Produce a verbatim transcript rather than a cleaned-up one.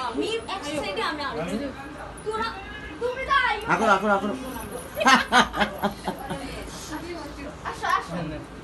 আমি এক সাইডে আমি আর তোরা তুমি দাঁড়াই এখন এখন এখন আসো আসো